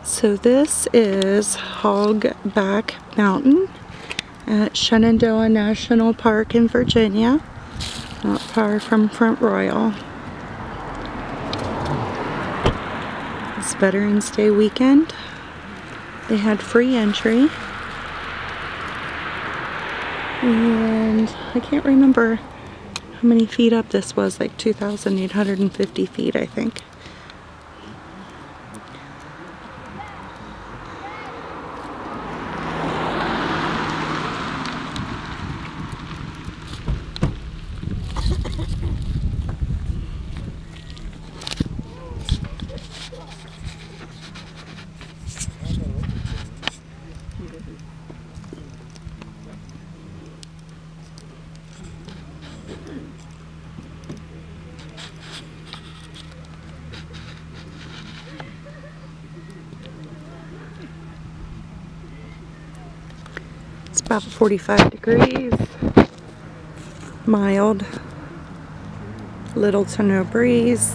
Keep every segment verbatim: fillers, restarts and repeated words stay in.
So this is Hogback Mountain at Shenandoah National Park in Virginia, not far from Front Royal. It's Veterans Day weekend. They had free entry. And I can't remember how many feet up this was, like two thousand eight hundred fifty feet, I think. It's about forty-five degrees, mild, little to no breeze,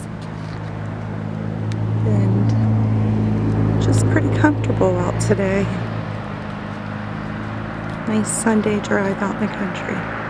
and just pretty comfortable out today. Nice Sunday drive out in the country.